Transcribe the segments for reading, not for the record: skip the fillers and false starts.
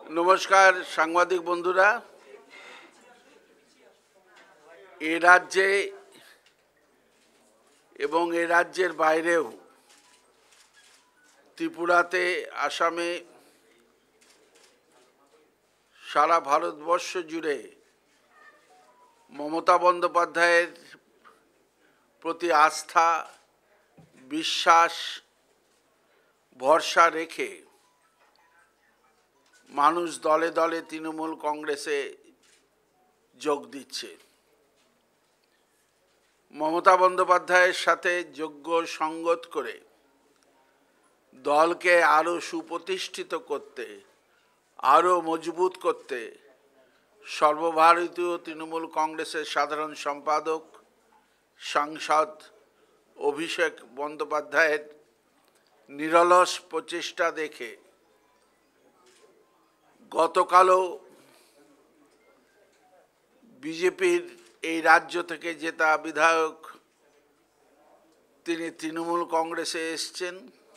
নমস্কার সাংবাদিক বন্ধুরা। এ রাজ্যে এবং এ রাজ্যের বাইরেও ত্রিপুরাতে, আসামে, সারা ভারতবর্ষ জুড়ে মমতা বন্দ্যোপাধ্যায়ের প্রতি আস্থা, বিশ্বাস, ভরসা রেখে মানুষ দলে দলে তৃণমূল কংগ্রেসে যোগ দিচ্ছে। মমতা বন্দ্যোপাধ্যায়ের সাথে যোগ্য সঙ্গত করে দলকে আরও সুপ্রতিষ্ঠিত করতে, আরও মজবুত করতে সর্বভারতীয় তৃণমূল কংগ্রেসের সাধারণ সম্পাদক, সাংসদ অভিষেক বন্দ্যোপাধ্যায়ের নিরলস প্রচেষ্টা দেখে গতকালও বিজেপির এই রাজ্য থেকে জেতা বিধায়ক তিনি তৃণমূল কংগ্রেসে এসছেন।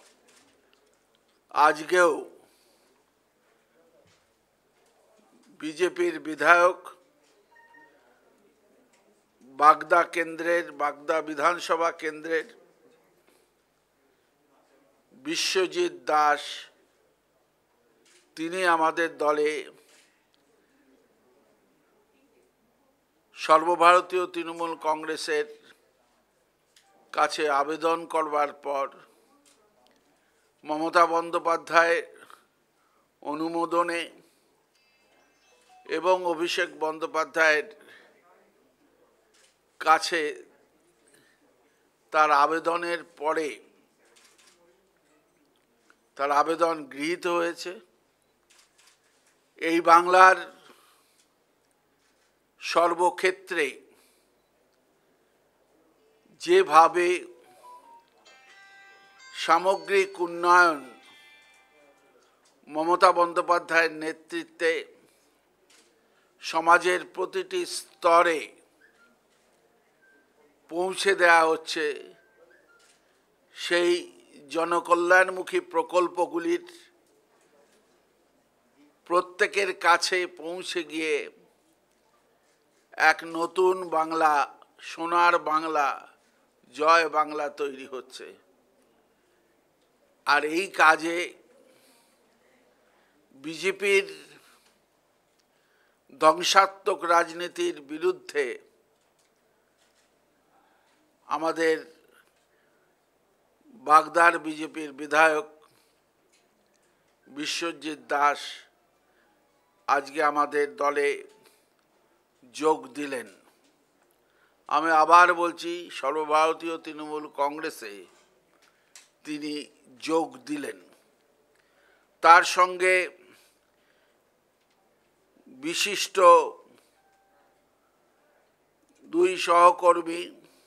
আজকেও বিজেপির বিধায়ক বাগদা বিধানসভা কেন্দ্রের বিশ্বজিৎ দাস, তিনি আমাদের দলে সর্বভারতীয় তৃণমূল কংগ্রেসের কাছে আবেদন করবার পর মমতা বন্দ্যোপাধ্যায়ের অনুমোদনে এবং অভিষেক বন্দ্যোপাধ্যায়ের কাছে তার আবেদনের পরে তার আবেদন গৃহীত হয়েছে। এই বাংলার সর্বক্ষেত্রে যেভাবে সামগ্রিক উন্নয়ন মমতা বন্দ্যোপাধ্যায়ের নেতৃত্বে সমাজের প্রতিটি স্তরে পৌঁছে দেওয়া হচ্ছে, সেই জনকল্যাণমুখী প্রকল্পগুলির প্রত্যেকের কাছে পৌঁছে গিয়ে এক নতুন বাংলা, সোনার বাংলা, জয় বাংলা তৈরি হচ্ছে। আর এই কাজে বিজেপির ধ্বংসাত্মক রাজনীতির বিরুদ্ধে আমাদের বাগদার বিজেপির বিধায়ক বিশ্বজিৎ দাস আজকে আমাদের দলে যোগ দিলেন। আমি আবার বলছি, সর্বভারতীয় তৃণমূল কংগ্রেসে তিনি যোগ দিলেন। তার সঙ্গে বিশিষ্ট দুই সহকর্মী,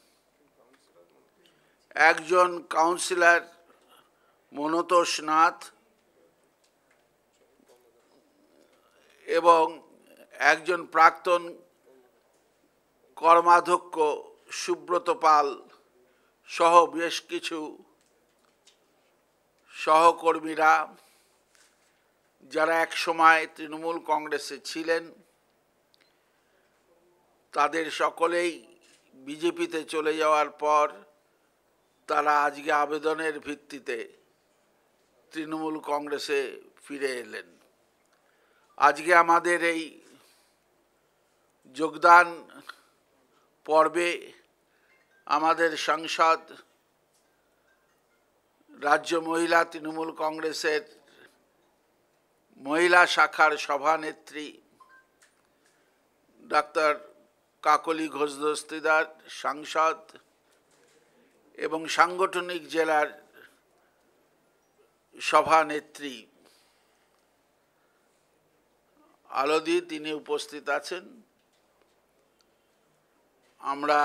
একজন কাউন্সিলর মনতোষ নাথ এবং একজন প্রাক্তন কর্মাধ্যক্ষ সুব্রত পাল সহ বেশ কিছু সহকর্মীরা, যারা এক সময় তৃণমূল কংগ্রেসে ছিলেন, তাদের সকলেই বিজেপিতে চলে যাওয়ার পর তারা আজকে আবেদনের ভিত্তিতে তৃণমূল কংগ্রেসে ফিরে এলেন। আজকে আমাদের এই যোগদান পর্বে আমাদের সাংসদ, রাজ্য মহিলা তৃণমূল কংগ্রেসের মহিলা শাখার সভানেত্রী ডাক্তার কাকলি ঘোষ দস্তিদার, সাংসদ এবং সাংগঠনিক জেলার সভানেত্রী আলদি, তিনি উপস্থিত আছেন। আমরা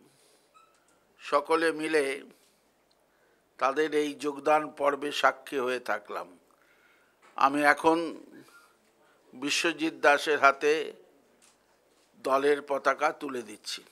সকলে মিলে তাদের এই যোগদান পর্বে সাক্ষী হয়ে থাকলাম। আমি এখন বিশ্বজিৎ দাসের হাতে দলের পতাকা তুলে দিচ্ছি।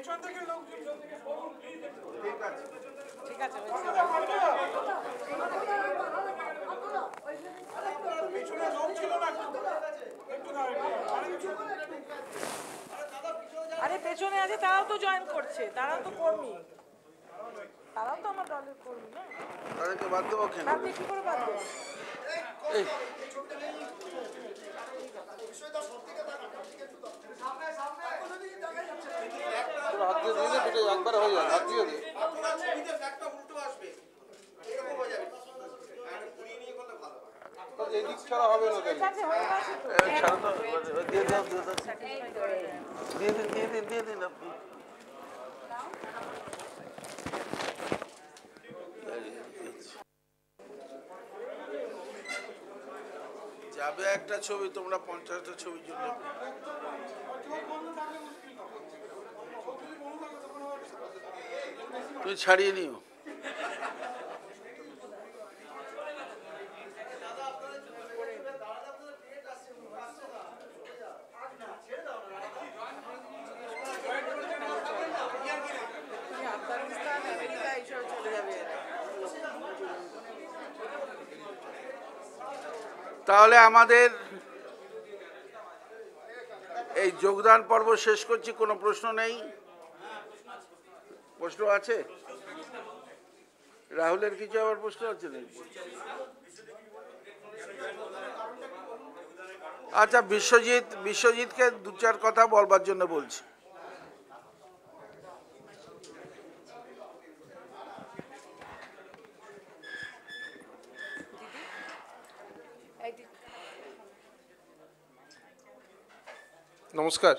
ঠিক আছে আরে পেছনে আছে তারাও তো জয়েন করছে তারাও তো কর্মী তারাও তো আমার দলের কর্মী না তাদেরকে বাদ দেবো কেন আপনি কি করে বাদ দেবেন এই হাত দিয়ে দিলে দুটো একবার হয়ে যায় হাত দিয়ে দিয়ে এই দিক ছাড়া হবে না ঠিক আছে হয়ে গেছে তো ছাড়ো তো দিয়ে দাও দিয়ে দিন আপনি যাবে একটা ছবি তোমরা 50টা ছবির জন্য তুমি ছাড়িয়ে নিও আফগানিস্তান আমেরিকা এইসব চলে যাবে তাহলে আমাদের এই যোগদান পর্ব শেষ করছি কোনো প্রশ্ন নেই প্রশ্ন আছে রাহুলের কিছু আবার প্রশ্ন আছে নাকি আচ্ছা বিশ্বজিৎকে দু চার কথা বলবার জন্য বলছি নমস্কার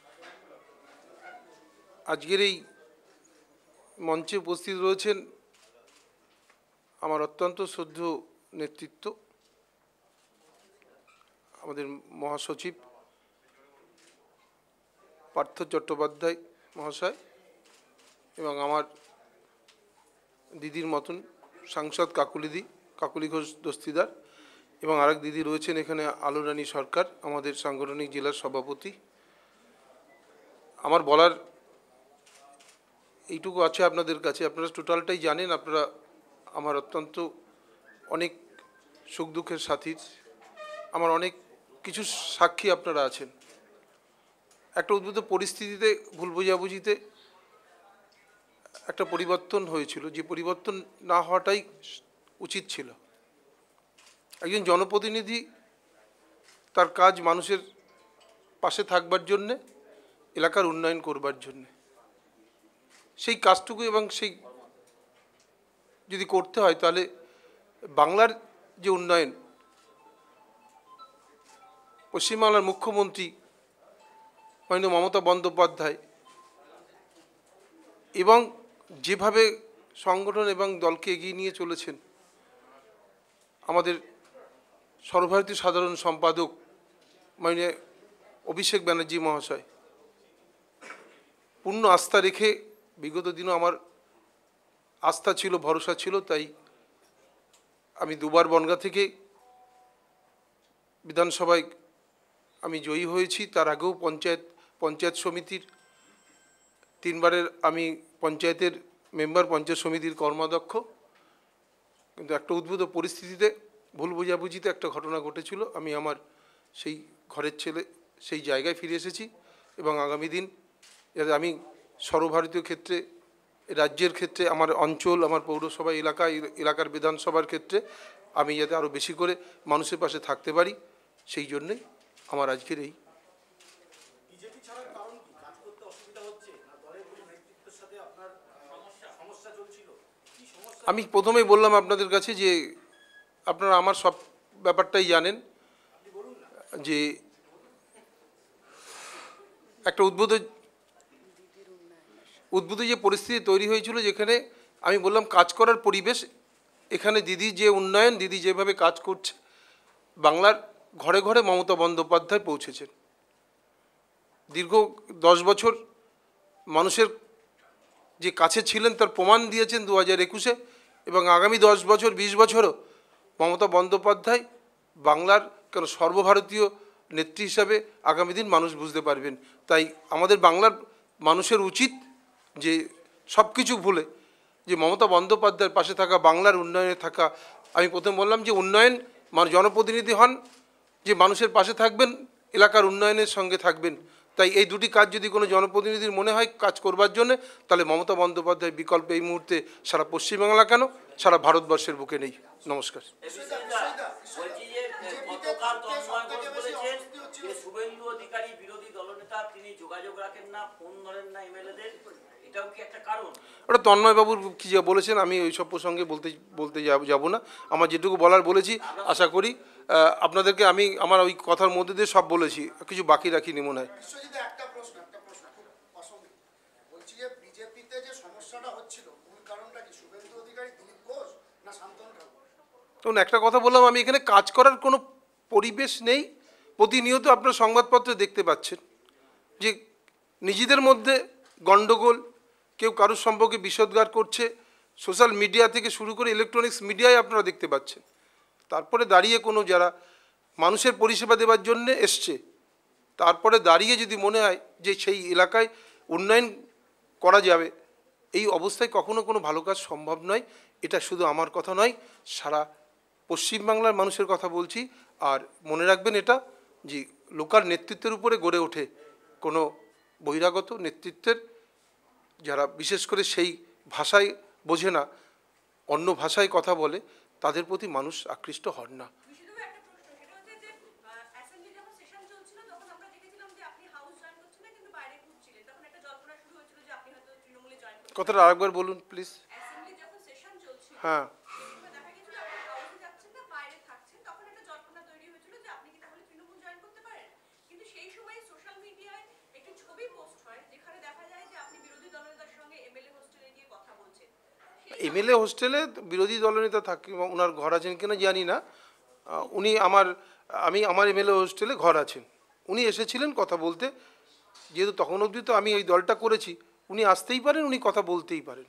আজকের এই মঞ্চে উপস্থিত রয়েছেন আমার অত্যন্ত শ্রদ্ধেয় নেতৃত্ব আমাদের মহাসচিব পার্থ চট্টোপাধ্যায় মহাশয় এবং আমার দিদির মতন সাংসদ কাকুলি ঘোষ দস্তিদার এবং আরেক দিদি রয়েছেন এখানে আলো রানী সরকার আমাদের সাংগঠনিক জেলার সভাপতি আমার বলার এইটুকু আছে আপনাদের কাছে আপনারা টোটালটাই জানেন আপনারা আমার অত্যন্ত অনেক সুখ দুঃখের সাথীর আমার অনেক কিছু সাক্ষী আপনারা আছেন একটা উদ্ভূত পরিস্থিতিতে ভুল বোঝাবুঝিতে একটা পরিবর্তন হয়েছিল যে পরিবর্তন না হওয়াটাই উচিত ছিল একজন জনপ্রতিনিধি তার কাজ মানুষের পাশে থাকবার জন্যে এলাকার উন্নয়ন করবার জন্যে সেই কাজটুকু এবং সেই যদি করতে হয় তাহলে বাংলার যে উন্নয়ন পশ্চিমবাংলার মুখ্যমন্ত্রী মাননীয় মমতা বন্দ্যোপাধ্যায় এবং যেভাবে সংগঠন এবং দলকে এগিয়ে নিয়ে চলেছেন আমাদের সর্বভারতীয় সাধারণ সম্পাদক মাননীয় অভিষেক ব্যানার্জি মহাশয় পূর্ণ আস্থা রেখে বিগত দিনও আমার আস্থা ছিল ভরসা ছিল তাই আমি দুবার বনগাঁ থেকে বিধানসভায় আমি জয়ী হয়েছি তার আগেও পঞ্চায়েত সমিতির তিনবারের আমি পঞ্চায়েতের মেম্বার পঞ্চায়েত সমিতির কর্মাধ্যক্ষ কিন্তু একটা উদ্ভূত পরিস্থিতিতে ভুল বোঝাবুঝিতে একটা ঘটনা ঘটেছিল আমি আমার সেই ঘরের ছেলে সেই জায়গায় ফিরে এসেছি এবং আগামী দিন যাতে আমি সর্বভারতীয় ক্ষেত্রে রাজ্যের ক্ষেত্রে আমার অঞ্চল আমার পৌরসভা এলাকার বিধানসভার ক্ষেত্রে আমি যাতে আরও বেশি করে মানুষের পাশে থাকতে পারি সেই জন্যই আমার আজকের এই আমি প্রথমেই বললাম আপনাদের কাছে যে আপনারা আমার সব ব্যাপারটাই জানেন যে একটা উদ্ভূত যে পরিস্থিতি তৈরি হয়েছিল যেখানে আমি বললাম কাজ করার পরিবেশ এখানে দিদি যে উন্নয়ন দিদি যেভাবে কাজ করছে বাংলার ঘরে ঘরে মমতা বন্দ্যোপাধ্যায় পৌঁছেছেন দীর্ঘ 10 বছর মানুষের যে কাছে ছিলেন তার প্রমাণ দিয়েছেন 2021-এ এবং আগামী 10 বছর 20 বছরও মমতা বন্দ্যোপাধ্যায় বাংলার কেন সর্বভারতীয় নেত্রী হিসাবে আগামী দিন মানুষ বুঝতে পারবেন তাই আমাদের বাংলার মানুষের উচিত যে সব কিছু ভুলে যে মমতা বন্দ্যোপাধ্যায়ের পাশে থাকা, বাংলার উন্নয়নে থাকা। আমি প্রথম বললাম যে উন্নয়ন জনপ্রতিনিধি হন, যে মানুষের পাশে থাকবেন, এলাকার উন্নয়নের সঙ্গে থাকবেন। তাই এই দুটি কাজ যদি কোনো জনপ্রতিনিধির মনে হয় কাজ করবার জন্য, তাহলে মমতা বন্দ্যোপাধ্যায়ের বিকল্প এই মুহূর্তে সারা পশ্চিমবাংলা কেন, সারা ভারতবর্ষের বুকে নেই। নমস্কার। শুভেন্দু অধিকারী বিরোধী দলনেতা, তিনি যোগাযোগ রাখেন না, ফোন ধরেন না এমএলএদের, এটাও কি একটা কারণ? ওটা তন্ময়বাবুর কী যা বলেছেন, আমি ওই সব প্রসঙ্গে বলতে যাব না। আমার যেটুকু বলার বলেছি, আশা করি আপনাদেরকে আমি আমার ওই কথার মধ্যে দিয়ে সব বলেছি, কিছু বাকি রাখিনি মনে হয়। একটা প্রশ্ন খুব প্রাসঙ্গিক। বলছি যে বিজেপিতে যে সমস্যাটা হচ্ছিল, মূল কারণটা কি শুভেন্দু অধিকারী, দিলীপ ঘোষ না শান্তনু ঠাকুর? তখন একটা কথা বললাম, আমি এখানে কাজ করার কোনো পরিবেশ নেই। প্রতিনিয়ত আপনার সংবাদপত্রে দেখতে পাচ্ছেন যে নিজেদের মধ্যে গণ্ডগোল, কেউ কারোর সম্পর্কে বিষোদ্গার করছে, সোশ্যাল মিডিয়া থেকে শুরু করে ইলেকট্রনিক্স মিডিয়ায় আপনারা দেখতে পাচ্ছেন। তারপরে দাঁড়িয়ে কোনো যারা মানুষের পরিষেবা দেওয়ার জন্য এসছে, তারপরে দাঁড়িয়ে যদি মনে হয় যে সেই এলাকায় উন্নয়ন করা যাবে, এই অবস্থায় কখনো কোনো ভালো কাজ সম্ভব নয়। এটা শুধু আমার কথা নয়, সারা পশ্চিমবাংলার মানুষের কথা বলছি। আর মনে রাখবেন এটা, যে লোকাল নেতৃত্বের উপরে গড়ে ওঠে কোনো বহিরাগত নেতৃত্বের, যারা বিশেষ করে সেই ভাষায় বোঝে না, অন্য ভাষায় কথা বলে, তাদের প্রতি মানুষ আকৃষ্ট হন না। কথাটা আরেকবার বলুন প্লিজ। হ্যাঁ, এমএলএ হোস্টেলে বিরোধী দলনেতা থাকে, ওনার ঘর আছেন কিনা জানি না। উনি আমার এমএলএ হোস্টেলে ঘর আছেন, উনি এসেছিলেন কথা বলতে। যেহেতু তখন অবধি তো আমি ওই দলটা করেছি, উনি আসতেই পারেন, উনি কথা বলতেই পারেন।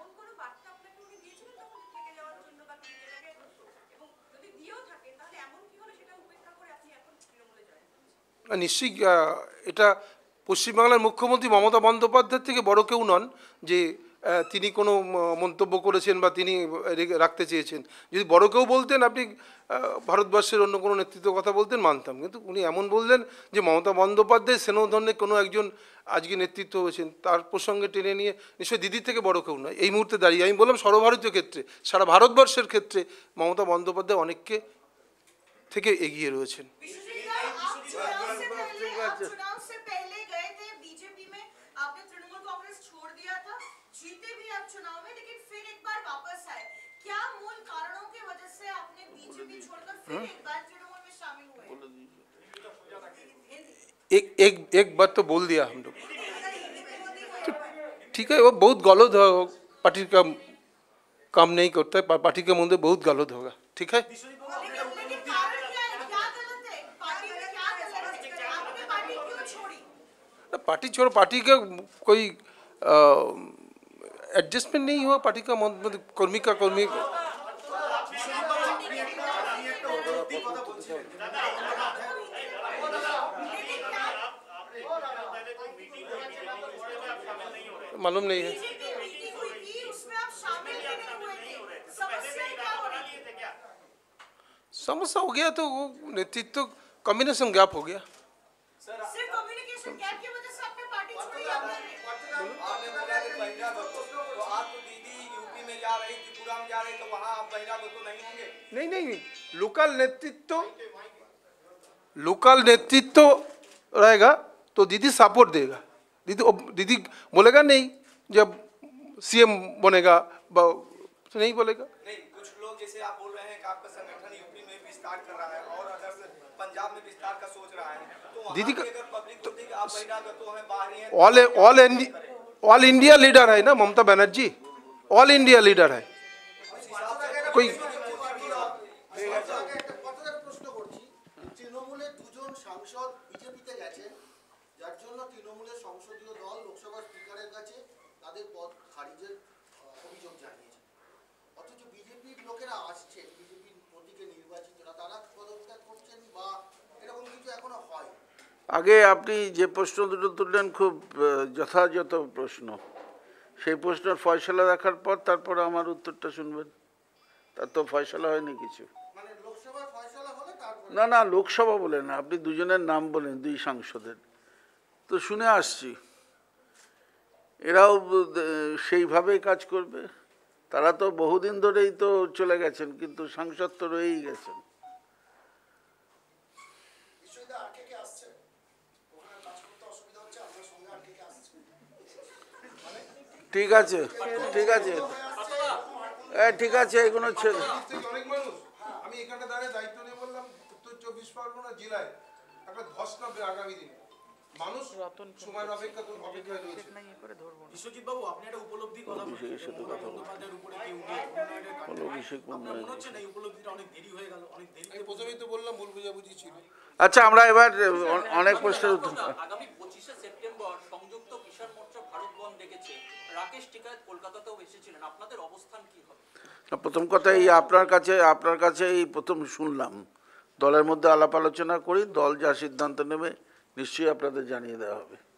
নিশ্চয়ই এটা পশ্চিমবাংলার মুখ্যমন্ত্রী মমতা বন্দ্যোপাধ্যায়ের থেকে বড় কেউ নন যে তিনি কোনো মন্তব্য করেছেন বা তিনি রাখতে চেয়েছেন। যদি বড় কেউ বলতেন, আপনি ভারতবর্ষের অন্য কোনো নেতৃত্বের কথা বলতেন, মানতাম। কিন্তু উনি এমন বললেন যে মমতা বন্দ্যোপাধ্যায় সেনধন্য কোনো একজন আজকে নেতৃত্ব হয়েছেন, তার প্রসঙ্গে টেনে নিয়ে নিশ্চয়ই দিদির থেকে বড় কেউ নয় এই মুহূর্তে দাঁড়িয়ে। আমি বললাম সর্বভারতীয় ক্ষেত্রে, সারা ভারতবর্ষের ক্ষেত্রে মমতা বন্দ্যোপাধ্যায় অনেককে থেকে এগিয়ে রয়েছেন। एक बात तो बोल दिया हम लोग, तो ठीक है। वो बहुत गलत हो, पार्टी का काम नहीं करता है, पार्टी के मुंडे बहुत गलत होगा, ठीक है। पार्टी छोड़ो, पार्टी का कोई एडजस्टमेंट नहीं हुआ, पार्टी का मतलब कर्मी का कर्मी मालूम नहीं है। समस्या हो गया तो वो नेतृत्व कम्युनिकेशन गैप हो गया। नहीं, लोकल नेतृत्व रहेगा तो दीदी सपोर्ट देगा। दीदी बोलेगा नहीं जब सीएम बनेगा, नहीं बोलेगा। नहीं, कुछ लोग जैसे आप बोल रहे हैं कि आपका संगठन यूपी में विस्तार कर रहा है और अदर पंजाब में विस्तार का सोच रहा है, तो दीदी का पब्लिक बोलती है कि आप बहिरागत हैं, बाहरी हैं, ऑल इंडिया लीडर है ना Mamata Banerjee, all India leader है। कोई তৃণমূলের দুজন সাংসদ বিজেপিতে গেছেন, যার জন্য তৃণমূলের সংসদীয় দল লোকসভা স্পিকারের কাছে তাদের পদ খারিজের অভিযোগ জানিয়েছে। অথচ বিজেপির লোকেরা আসছে, বিজেপির প্রতীকে নির্বাচিতরা, তারা পদত্যাগ করছেন বা এরকম কিছু এখনো হয়? আগে আপনি যে প্রশ্ন দুটো তুললেন খুব যথাযথ প্রশ্ন। সেই প্রশ্নের ফয়সালা দেখার পর তারপরে আমার উত্তরটা শুনবেন। তার তো ফয়সালা হয়নি কিছু। মানে লোকসভার ফয়সালা হলে তারপরে না না, লোকসভা বলেন না, আপনি দুজনের নাম বলেন, দুই সাংসদের তো শুনে আসছি, এরাও সেইভাবেই কাজ করবে। তারা তো বহুদিন ধরেই তো চলে গেছেন, কিন্তু সাংসদ তো রয়েই গেছেন। বিশ্বজিৎ আর কে আসছে ওখানে কাজ করতে অসুবিধা হচ্ছে আপনার সঙ্গে আর কে আসছে ঠিক আছে, ঠিক আছে, ঠিক আছে, এগুলো ছেড়ে অনেক মানুষ, আমি এখানে দাঁড়িয়ে দায়িত্ব নিয়ে বললাম উত্তর 24 পরগনা জেলায় একটা ধস নামবে আগামী দিনে, মানুষ সময়ের অপেক্ষায় রয়েছে। বিশ্বজিৎ বাবু আপনি একটা উপলব্ধির কথা অভিষেকের সাথে কথা বলুন। বন্দ্যোপাধ্যায়ের উপরে কি উন্নয়নের কাজ অভিষেক আপনার মনে হচ্ছে না এই উপলব্ধিটা অনেক দেরি হয়ে গেল, অনেক দেরি আমি প্রথমেই তো বললাম ভুল বুঝাবুঝি ছিল। আচ্ছা, আমরা এবার অনেক প্রশ্নের উত্তর। আগামী 25শে সেপ্টেম্বর সংযুক্ত কিষাণ মোর্চা ভারত বন্ধ ডেকেছে। রাকেশ টিকায়েত কলকাতাতেও এসেছিলেন, আপনাদের অবস্থান কি হবে? প্রথম কথা, এই আপনার কাছে এই প্রথম শুনলাম। দলের মধ্যে আলাপ আলোচনা করি, দল যা সিদ্ধান্ত নেবে নিশ্চয়ই আপনাদের জানিয়ে দেওয়া হবে।